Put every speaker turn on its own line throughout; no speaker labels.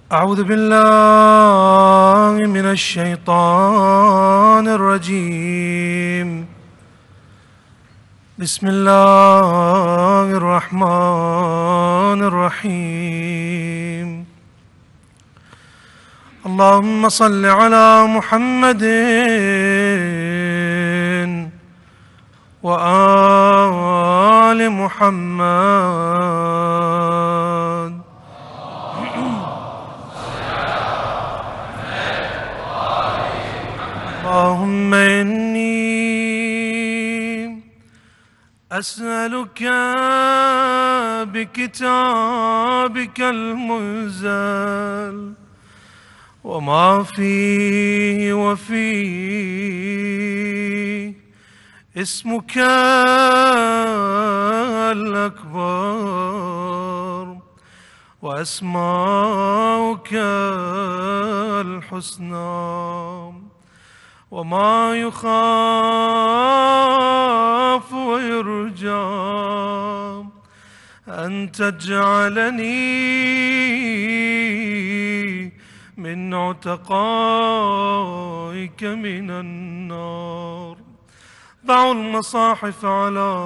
أعوذ بالله من الشيطان الرجيم. بسم الله الرحمن الرحيم. اللهم صل على محمد وآل محمد. اللهم إني أسألك بكتابك المنزل وما فيه وفيه اسمك الأكبر وأسماؤك الحسنى وما يخاف ويرجى أن تجعلني من عتقائك من النار. ضعوا المصاحف على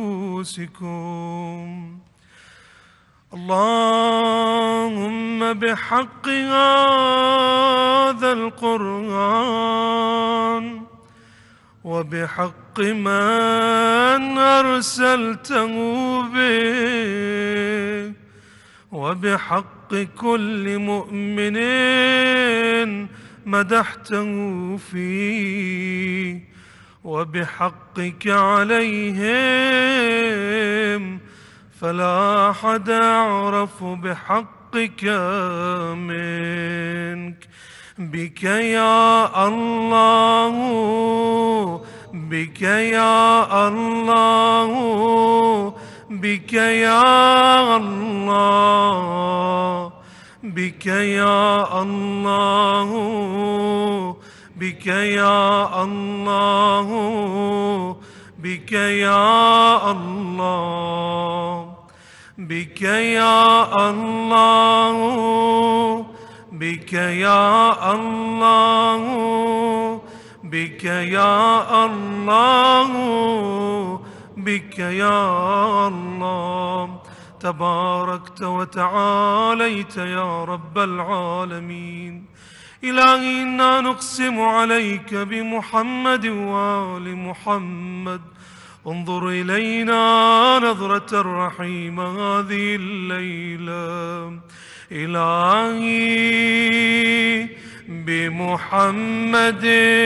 رؤوسكم. اللهم بحق هذا القرآن وبحق من أرسلته به وبحق كل مؤمن مدحته فيه وبحقك عليهم، فلا أحد أعرف بحقك منك. بك يا الله، بك يا الله، بك يا الله، بك يا الله، بك يا الله، بك يا الله، بك يا الله، بك يا الله، بك يا الله، بك يا الله. تباركت وتعاليت يا رب العالمين. إلهي إنا نقسم عليك بمحمد وآل محمد، انظر إلينا نظرة رحيمة هذه الليلة. إلهي بمحمد،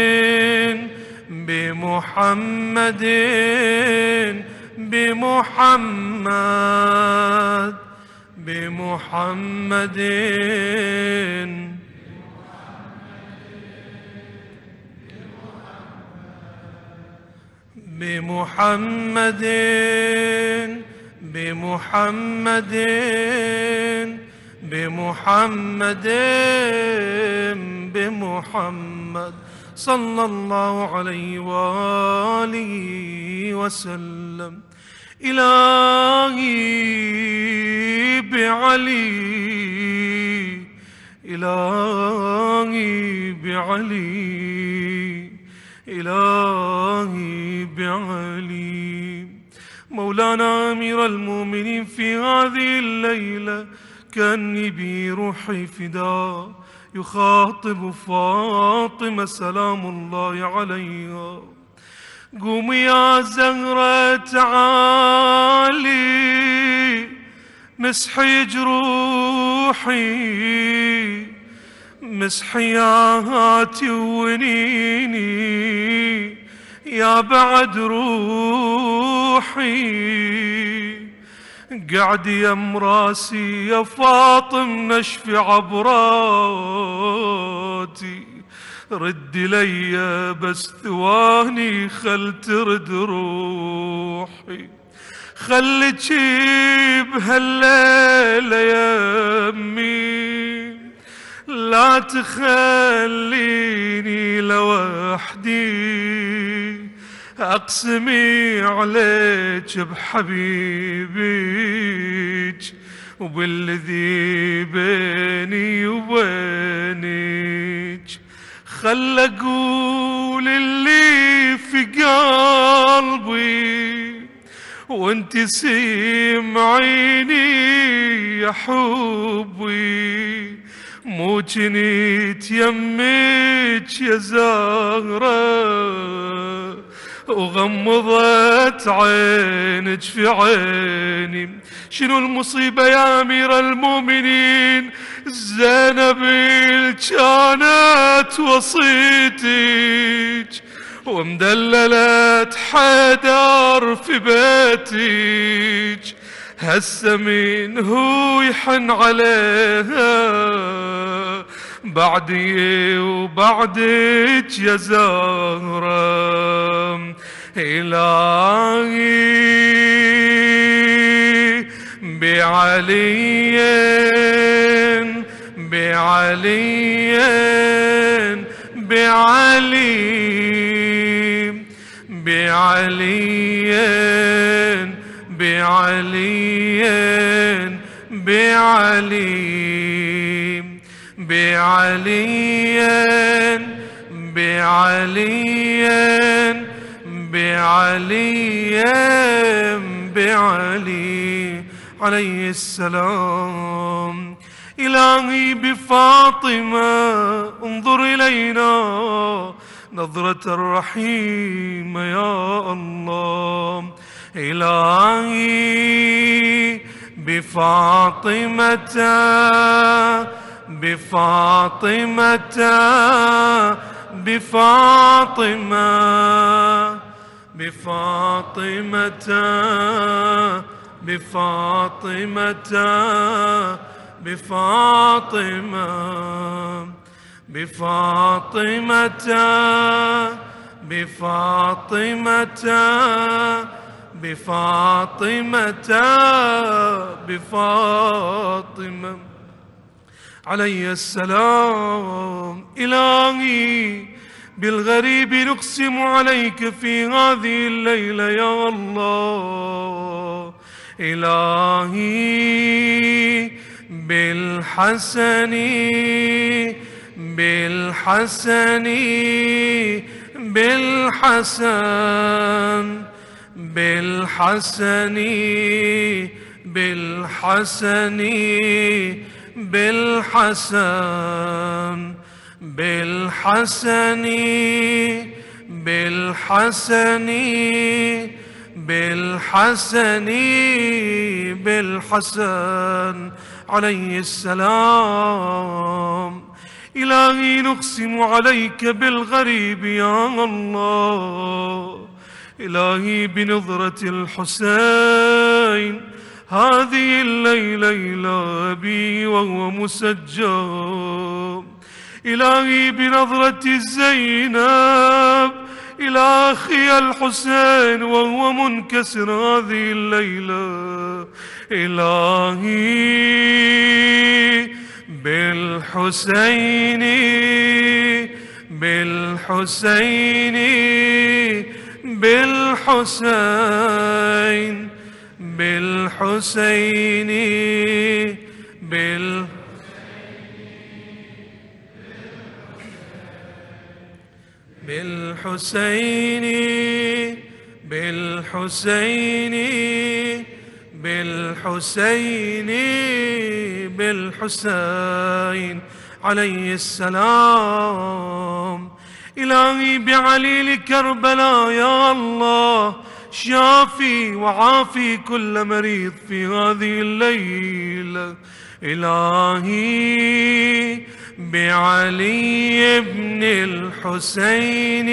بمحمد، بمحمد، بمحمد، بمحمد، بمحمد، بمحمد، بمحمد صلى الله عليه وآله وسلم. إلهي بعلي، إلهي بعلي، إلهي بعلي. مولانا أمير المؤمنين، في هذه الليلة كأني بروحي فداء يخاطب فاطمة سلام الله عليها. قومي يا زهرة تعالي مسحي جروحي، مسحي يا هاتي ونيني يا بعد روحي. قعد يم راسي يا فاطم نشفي عبراتي، رد لي بس ثواني خل ترد روحي. خلتي بهالليلة يا أمي لا تخليني لوحدي، أقسمي عليك بحبيبك وبالذي بيني وبينك. خل أقول اللي في قلبي وانت سمعيني يا حبي، مو جنيت يمك يا زهرة وغمضت عينك في عيني. شنو المصيبة يا أمير المؤمنين؟ زينب كانت وصيتك ومدللت حيدر في بيتك، هسه مين هو يحن عليها بعدي وبعدك يا زهرة؟ إلهي بعليين بعليين بعلي بعليين بعليين بعلي بعليين بعليين بعليين بعلي عليه السلام. إلهي بفاطمة انظر إلينا نظرة الرحيم يا الله. إلهي بفاطمة بفاطمة بفاطمة بفاطمة بفاطمة بفاطمة بفاطمة بفاطمة بفاطمة بفاطمة عليه السلام. إلهي بالغريب نقسم عليك في هذه الليلة يا الله. إلهي بالحسن بالحسن بالحسن بالحسن بالحسن بالحسن بالحسن بالحسن بالحسن بالحسن عليه السلام. إلهي نقسم عليك بالغريب يا الله. إلهي بنظرة الحسين هذه الليلة إلى أبي وهو مسجى. إلهي بنظرة زينب إلى أخي الحسين وهو منكسر هذه الليلة. إلهي بالحسين بالحسين بالحسين بالحسين بالحسين بالحسين بالحسين بالحسين عليه السلام. إلهي بعليل كربلاء يا الله شافي وعافي كل مريض في هذه الليلة. إلهي بعلي بن الحسين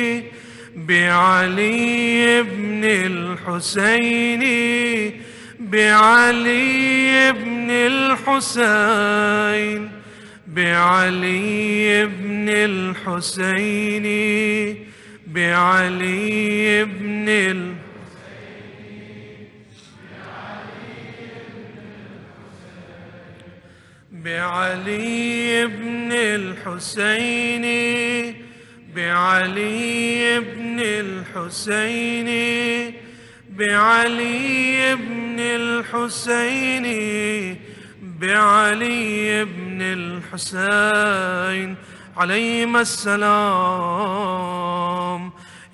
بعلي بن الحسين بعلي بن الحسين بعلي بن الحسين بعلي بن بعلي بن الحسين بعلي بن الحسين بعلي بن بن الحسين بعلي بن الحسين عليهما السلام.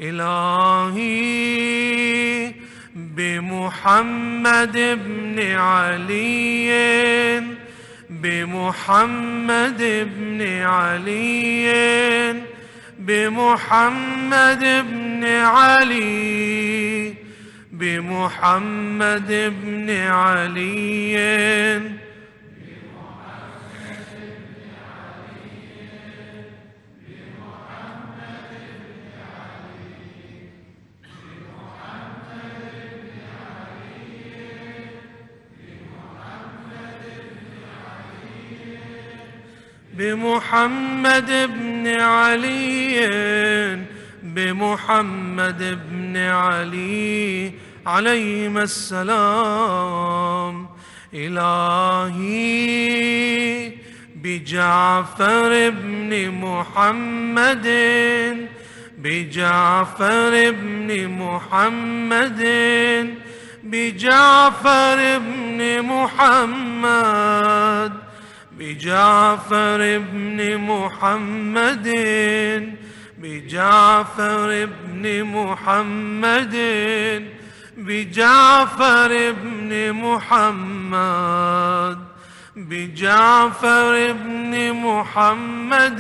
إلهي بمحمد بن علي، بمحمد بن علي، بمحمد بن علي، بمحمد بن علي، بمحمد بن علي، بمحمد بن علي عليهما السلام. إلهي بجعفر بن محمد، بجعفر بن محمد، بجعفر بن محمد، بجعفر بن محمد، بجعفر بن محمد، بجعفر بن محمد، بجعفر بن محمد،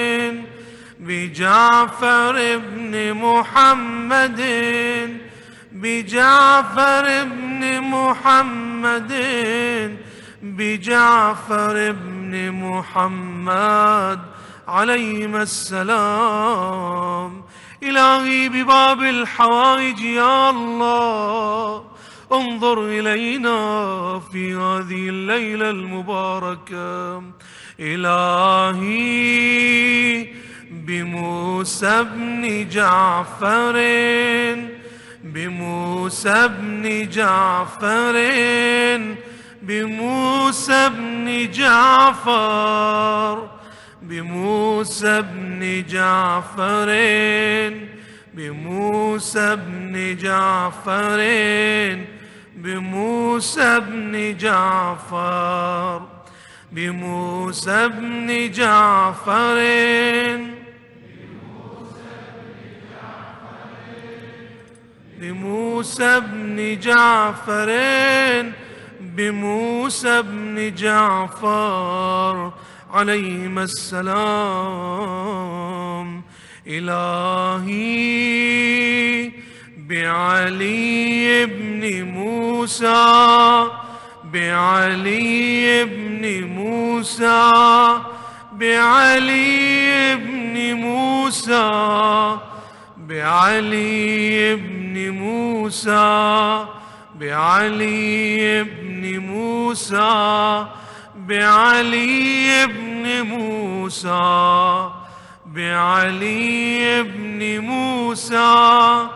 بجعفر بن محمد، بجعفر بن محمد، بجعفر بن محمد عليهما السلام. إلهي بباب الحوائج يا الله انظر إلينا في هذه الليلة المباركة. إلهي بموسى بن جعفر، بموسى بن جعفر، بموسى بن جعفر، بموسى بن جعفر، بموسى بن جعفر، بموسى بن جعفر، بموسى بن جعفر، بموسى بن جعفر، بموسى بن جعفر عليهما السلام. إلهي بعلي بن موسى، بعلي بن موسى، بعلي بن موسى، بعلي بن موسى، بعلي بن موسى، بعلي بن موسى، بعلي بن موسى،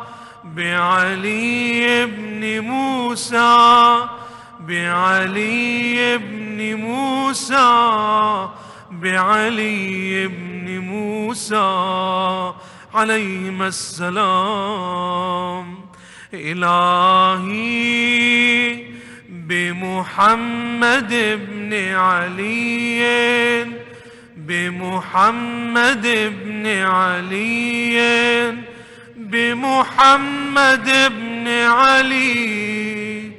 بعلي بن موسى، بعلي بن موسى، بعلي بن موسى عليهما السلام. إلهي بمحمد بن علي، بمحمد بن علي، بمحمد بن علي،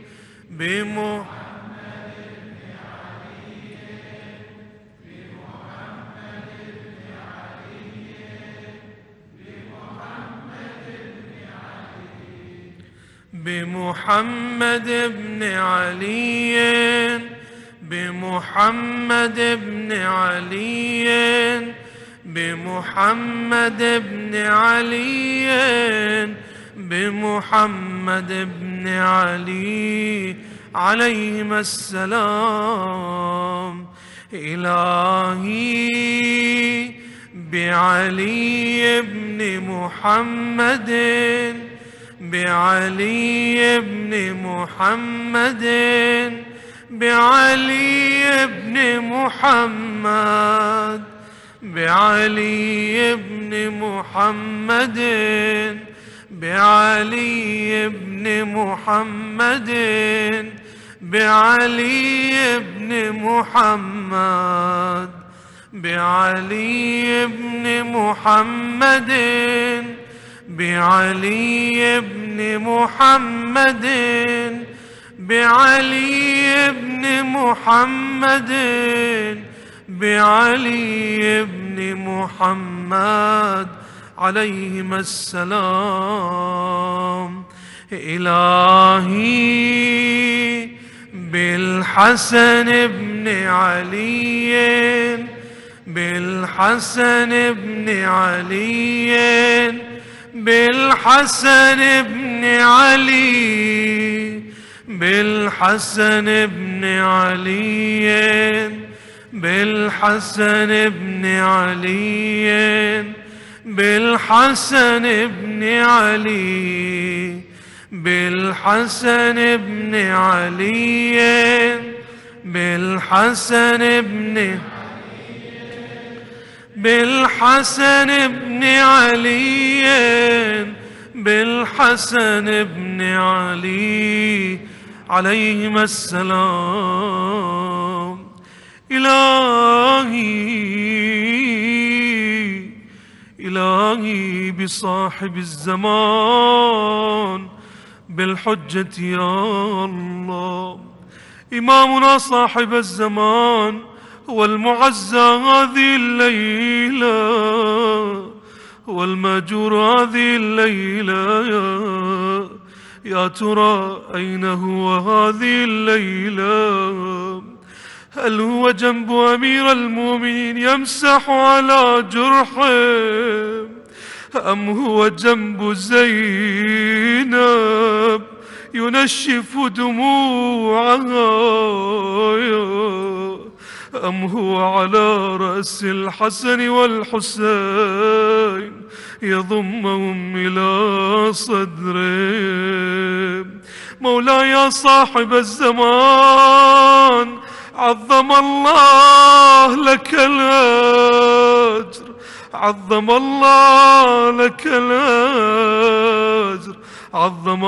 بمحمد بن علي، بمحمد بن علي، بمحمد بن علي، بمحمد بن علي عليهما السلام. إلهي بعلي بن محمد، بعلي بن محمد، بعلي بن محمد، بعلي بن محمد، بعلي بن محمد بعلي بن محمد بعلي بن محمد بعلي بن محمد بعلي بن محمد بعلي بن محمد عليهما السلام. إلهي بالحسن بن علي بالحسن بن علي بالحسن بن علي بالحسن بن علي بالحسن بن علي بالحسن بن علي بالحسن بن علي بالحسن بن بالحسن بن علي بالحسن بن علي عليهما السلام. إلهي بصاحب الزمان بالحجة يا الله. إمامنا صاحب الزمان هو المعزى هذه الليلة والمأجور هذه الليلة. يا ترى أين هو هذه الليلة؟ هل هو جنب أمير المؤمنين يمسح على جرحه، أم هو جنب زينب ينشف دموعها، أم هو على رأس الحسن والحسين يضمهم إلى صدره؟ مولاي صاحب الزمان عظم الله لك الأجر، عظم الله لك الأجر، عظم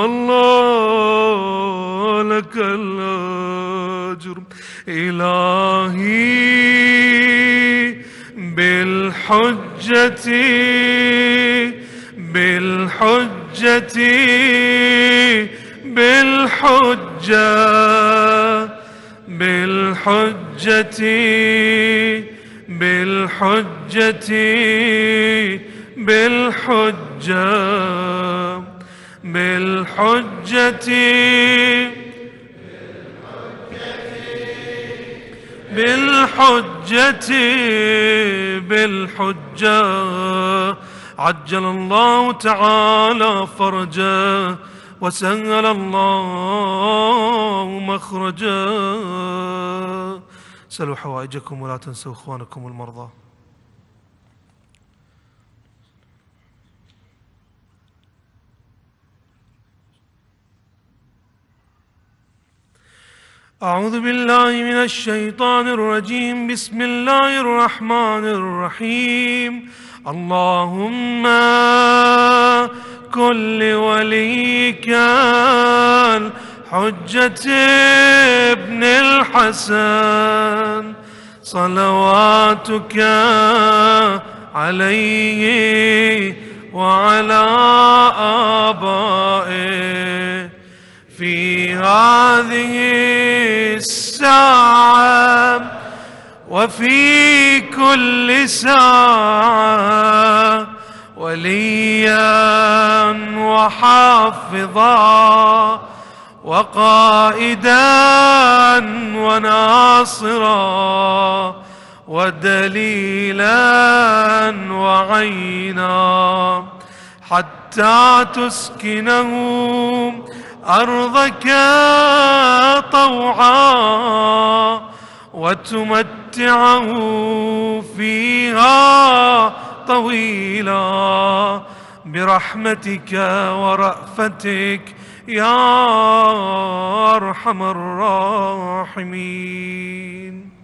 الله لك الأجر. إلهي بالحجة بالحجة بالحجة بالحجة بالحجة بالحجة بالحجة بالحجة بالحجة عجل الله تعالى فرجه وسهل الله مخرجا. سلوا حوائجكم ولا تنسوا إخوانكم المرضى. أعوذ بالله من الشيطان الرجيم. بسم الله الرحمن الرحيم. اللهم كن لوليك الحجة ابن الحسن صلواتك عليه وعلى آبائه في هذه الساعة وفي كل ساعة وليا وحافظا وقائدا وناصرا ودليلا وعينا حتى تسكنه أرضك طوعا وتمتعه فيها طويلا برحمتك ورأفتك يا أرحم الراحمين.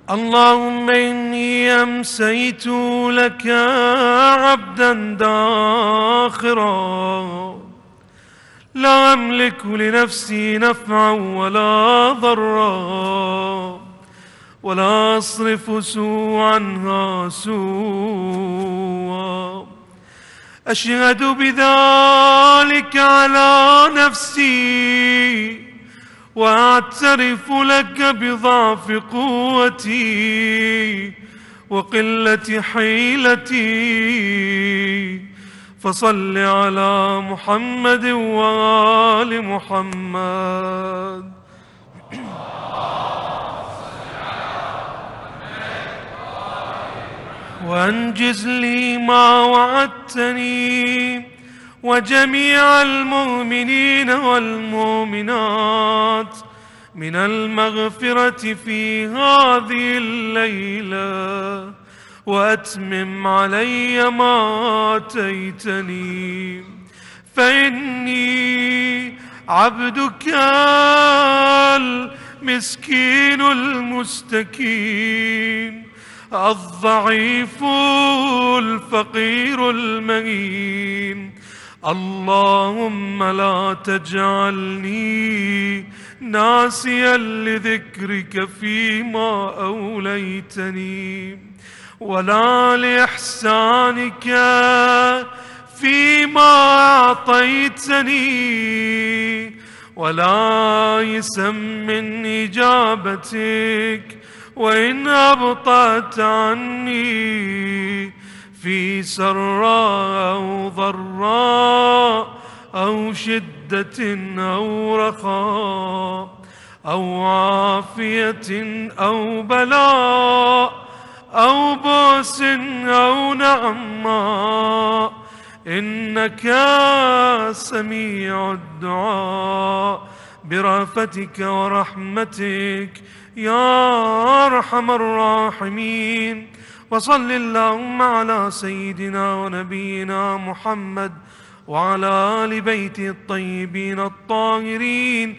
اللهم إني أمسيت لك عبدا داخرا لا أملك لنفسي نفعا ولا ضرا ولا أصرف عنها سوءا. أشهد بذلك على نفسي وأعترف لك بضعف قوتي وقلة حيلتي. فصل على محمد وآل محمد. وأنجز لي ما وعدتني وجميع المؤمنين والمؤمنات من المغفرة في هذه الليلة، وأتمم علي ما آتيتني، فإني عبدك المسكين المستكين الضعيف الفقير المهين. اللهم لا تجعلني ناسيا لذكرك فيما أوليتني، ولا لإحسانك فيما أعطيتني، ولا يئسا من إجابتك وإن أبطأت عني في سراء أو ضراء أو شدة أو رخاء أو عافية أو بلاء أو بؤس أو نعماء، إنك سميع الدعاء برأفتك ورحمتك يا أرحم الراحمين. وصل اللهم على سيدنا ونبينا محمد وعلى آل بيته الطيبين الطاهرين،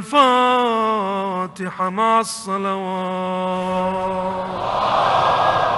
والفاتحة مع الصلوات.